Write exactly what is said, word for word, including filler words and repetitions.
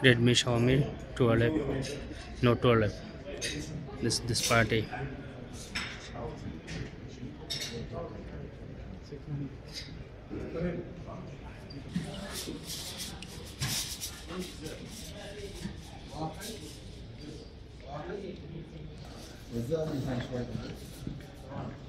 Redmi, Xiaomi, twelve, Note twelve. This this party. وزاد